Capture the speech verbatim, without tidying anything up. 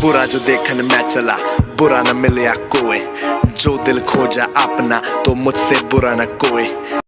बुरा जो देखन मैं चला, बुरा न मिलया कोई, जो दिल खोजा अपना तो मुझसे बुरा न कोई।